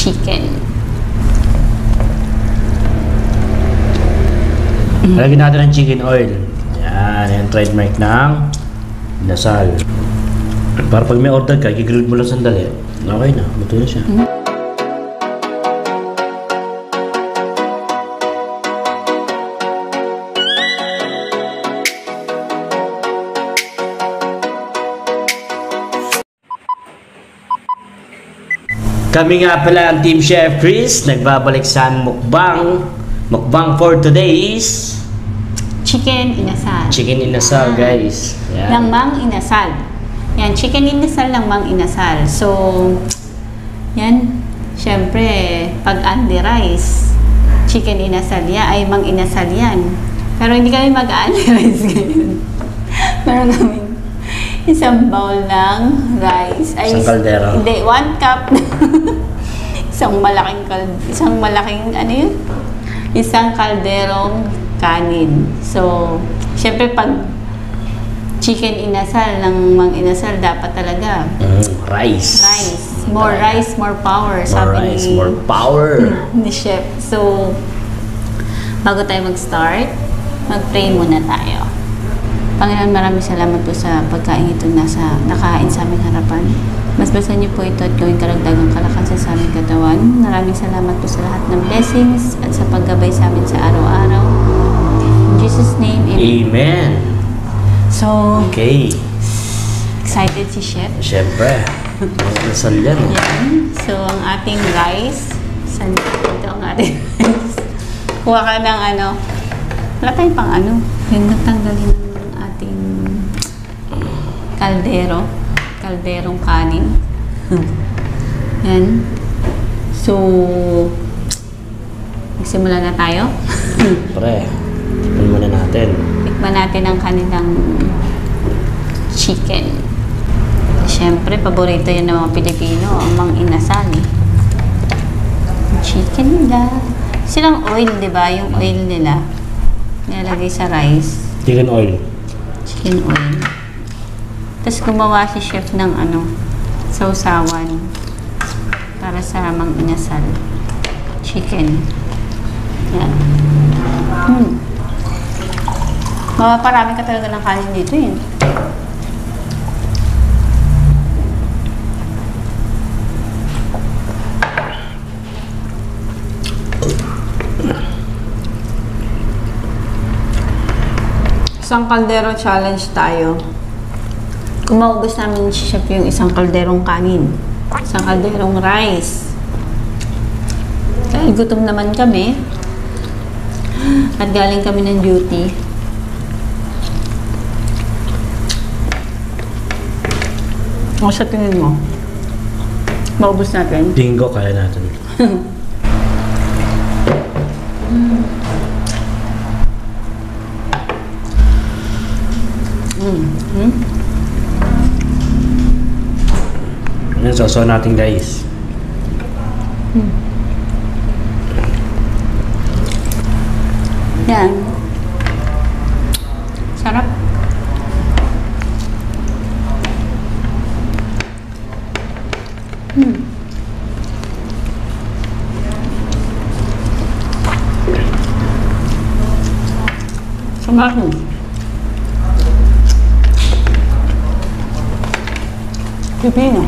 chicken. Lagyan natin ng chicken oil. Yan, yung trademark ng inasal. Para pag may order ka, i-grill mo lang sandali. Okay na, luto na siya. Kami nga pala ang Team Chef Chris, nagbabalik sa mukbang. Mukbang for today's Chicken inasal. chicken inasal, guys. Yan. Ng Mang Inasal. Yan, chicken inasal ng Mang Inasal. So, yan, syempre, pag Andy Rice, chicken inasal yan, ay Mang Inasal yan. Pero hindi kami mag-Andy Rice ngayon. Meron kami isang bowl ng rice. Ay, Isang kaldero. Hindi, 1 cup. Isang malaking, ano yun? Isang kalderong kanin. So, syempre pag chicken inasal ng Mang Inasal, dapat talaga Rice. More rice, more power. More rice, more power. Ni Chef. So, bago tayo mag-start, mag-pray muna tayo. Panginoon, maraming salamat po sa pagkain ito nakain sa aming harapan. Masbasan niyo po ito at gawing karagdagang kalakasan sa aming katawan. Maraming salamat po sa lahat ng blessings at sa paggabay sa amin sa araw-araw. In Jesus' name, Amen. Amen. So, Okay. excited si Chef. Siyempre. Inasal yan. Yan. So, ang ating rice. Saan ito ang ating rice? Kuha ka ng ano. Wala tayong pang ano. Yung natanggalin ng ating kaldero. Kalderong kanin. Yan. So, magsimula na tayo. Pre, tikman muna natin. Tikman natin ang kanilang chicken. Siyempre, paborito yun ng mga Pilipino, ang Mang Inasal. Chicken nila. Silang oil, di ba? Yung oil nila. Nilalagay sa rice. Chicken oil. Chicken oil. Tapos gumawa si Chef ng ano, sausawan para sa Mang Inasal. Chicken. Yan. Mapaparami ka talaga ng kanin dito yun. Isang kaldero challenge tayo. Kung maubos namin si Chef yung isang kalderong kanin, isang kalderong rice. Dahil gutom naman kami at galing kami ng duty. O sa tingin mo? Maubos natin? Bingo, kaya natin. Yan, sausaw natin, guys. Yan. Sarap. Sarap. Pipino.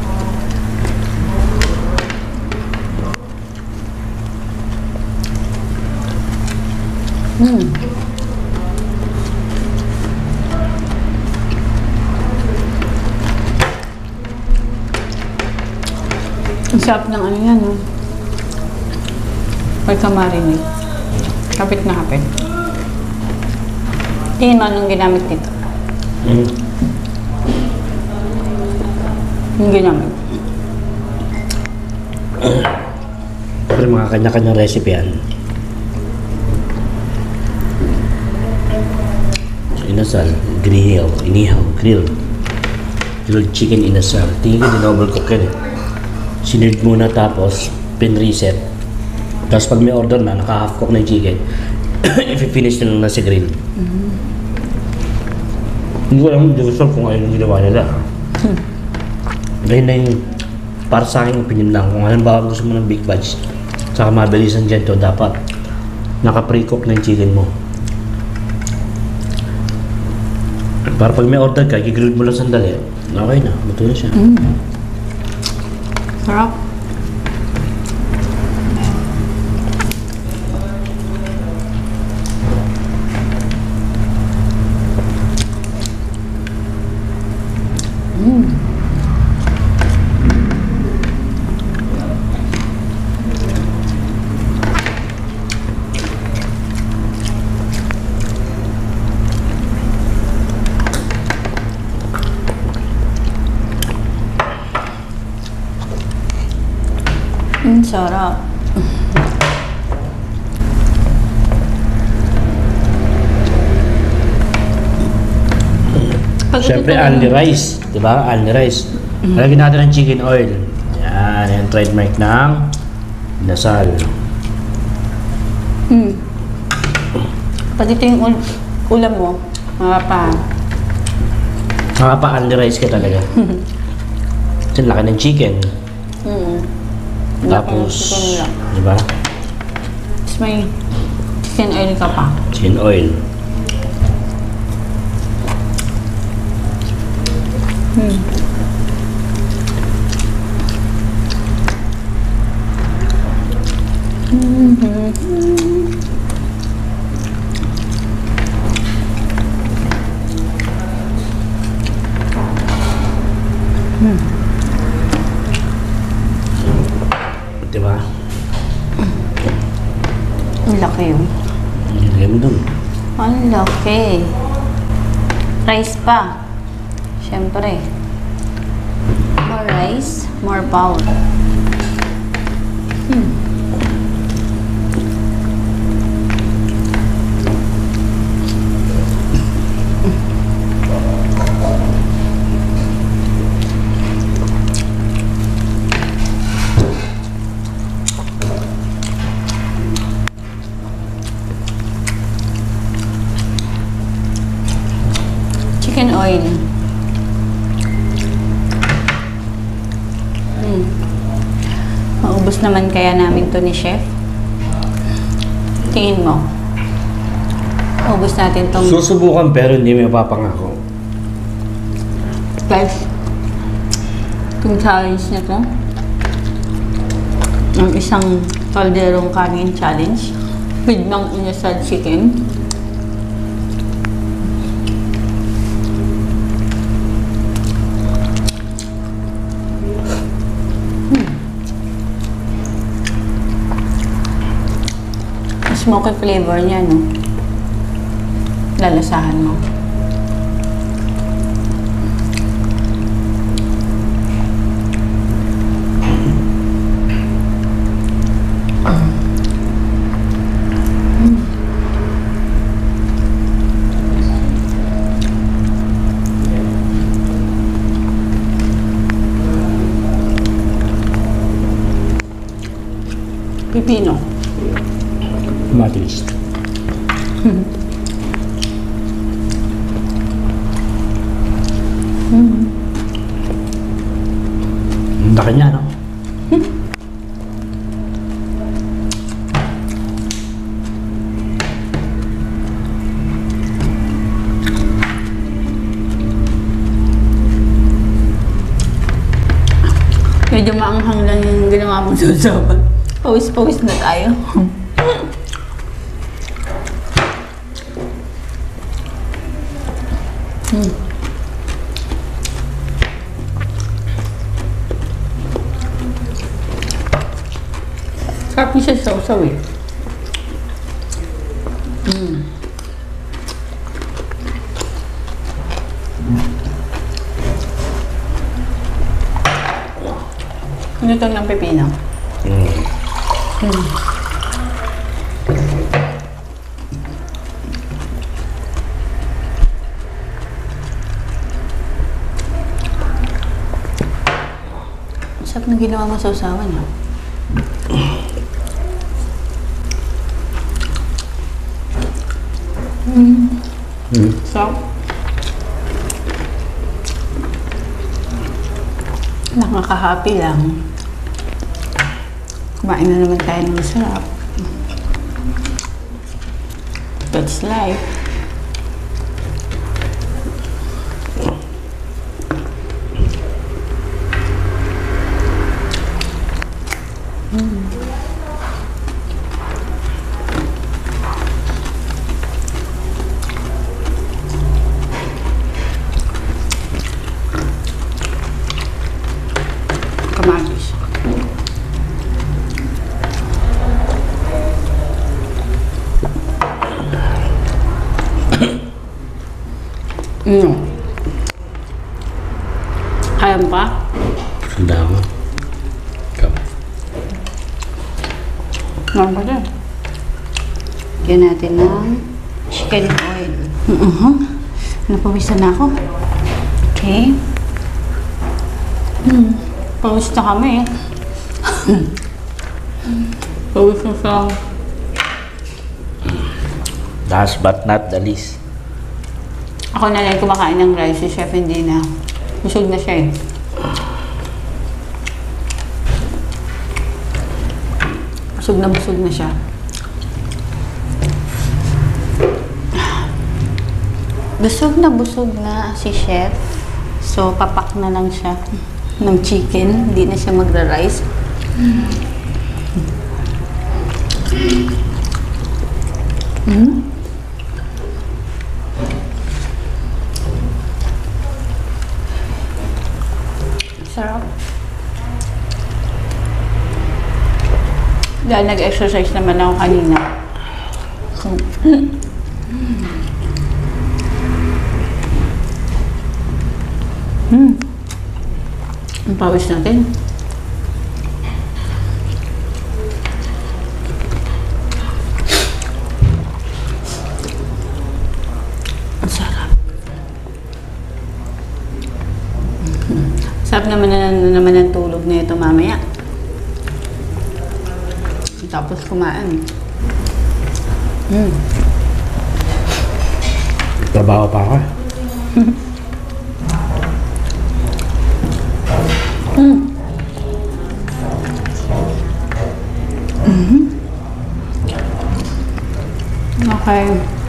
Ang sarap ng ano yan, no? Pagka marinate. Kapit na kapit. Tingin mo anong ginamit dito? Yung ginamit. Pero mga kanya-kanyang recipe yan. Inasal, inihaw, grill. Grilled chicken inasal. Tingin ko din-overcook yan eh. Sinird muna tapos pin-reset. Tapos pag may order na, naka-half cook na yung chicken, i-finish na lang na sa grill. Hindi ko alam, hindi ko sure kung ayun yung ginawa nila. Dahil na yung para sa aking opinion lang, kung halimbawa gusto mo ng big batch, saka mabilisan dyan to, dapat naka-pre-cook na yung chicken mo. Para pag may order ka, i-grill mo lang sandali, okay na, luto na siya. Sarap. Sarap. Siyempre, only rice, di ba? Only rice. Lagyan natin ng chicken oil. Yan, yung trademark ng Inasal. Pag ito yung ulam mo, mga pa. Nakapa-only rice ka talaga. Kasi laki ng chicken. Tapos, di ba? Tapos may chicken oil ka pa. Chicken oil. Di ba? Ang laki yun. Nilagay mo dun. Ang laki. Rice pa. Siyempre. More rice, more power. Chicken oil. Maubos naman kaya namin to ni Chef. Tingin mo. Maubos natin tong... Susubukan pero hindi may mapapangako. Guys, yung challenge na to, ang isang kalderong kanin challenge with Mang Inasal chicken. Smoky flavor niya, no? Lalasahan mo. Pipino. Matilis. Ang laki niya, no? Medyo maanghang lang yung ginawa mong susapan. Pawis-pawis na tayo. Sarap niya sa sausaw eh. Ano itong ng pepino? Sarap na ginawa mo sa usawan, no? Sarap. Nakaka-happy lang. Kumain na naman tayo ng masarap. That's life. Kamatis. Kaya mo pa? Sanda mo. Ikaw. Ngayon pa din. Lagyan natin ng chicken oil. Napawisan na ako. Okay. Pawis na kami. Pawis na sa... Last but not the least. Ako na lang kumakain ng rice. Si Chef hindi na. Busog na siya eh. Busog na siya. Busog na si Chef. So, papak na lang siya ng chicken. Hindi na siya magra-rice. Sarap. Dahil nag-exercise naman ako kanina. Ang pawis natin. Ang sarap. Sarap naman ang tulog na ito mamaya. Tapos kumain. Trabaho pa ako. Okay.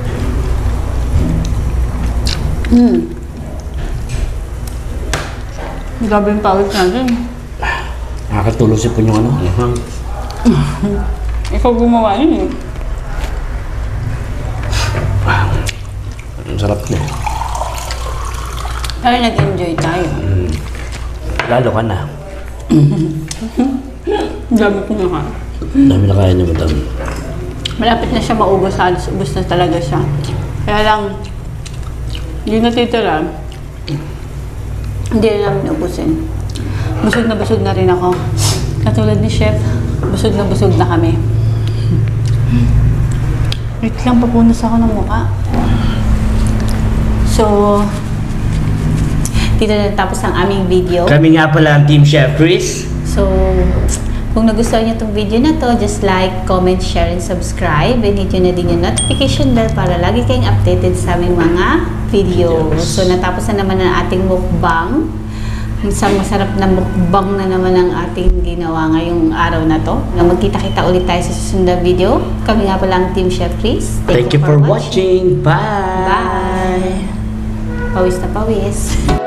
Grabe yung pawis natin. Nakakatulog si Punyong ano. Ikaw gumawa yun eh. Ang sarap niya. Pero nag-enjoy tayo. Lalo ka na. Dami ko na ka. Dami na kaya niya, madam. Malapit na siya maubos. Halos ubos na talaga siya. Kaya lang, hindi natitira. Hindi na namin ubusin. Busog na rin ako. Katulad ni Chef, busog na kami. Wait lang, papunas ako ng mukha. So, dito na tapos ang aming video. Kami nga pala ang Team Chef Chris. So, kung nagustuhan niyo itong video na to, just like, comment, share, and subscribe. And hit nyo na din yung notification bell para lagi kayong updated sa aming mga videos. So, natapos na naman ang ating mukbang. Isang masarap na mukbang na naman ang ating ginawa ngayong araw na to. Na magkita-kita ulit tayo sa susunod na video. Kami nga pala ang Team Chef Chris. Thank you for watching. Bye! Bye! Pawis na pawis.